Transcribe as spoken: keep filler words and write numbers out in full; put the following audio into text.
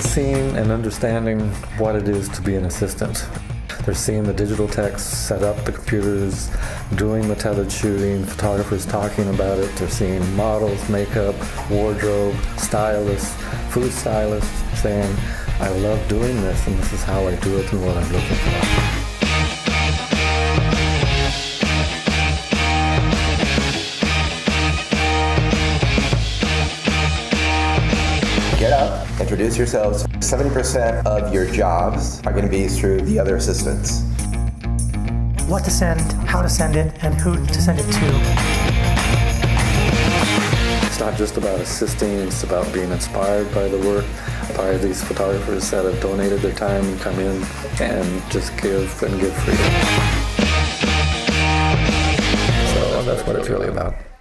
seeing and understanding what it is to be an assistant. They're seeing the digital techs set up the computers, doing the tethered shooting, photographers talking about it. They're seeing models, makeup, wardrobe, stylists, food stylists saying, I love doing this and this is how I do it and what I'm looking for. Get up, introduce yourselves. seventy percent of your jobs are going to be through the other assistants. What to send, how to send it, and who to send it to. It's not just about assisting, it's about being inspired by the work, by these photographers that have donated their time and come in and just give and give freely. So that's what it's really about.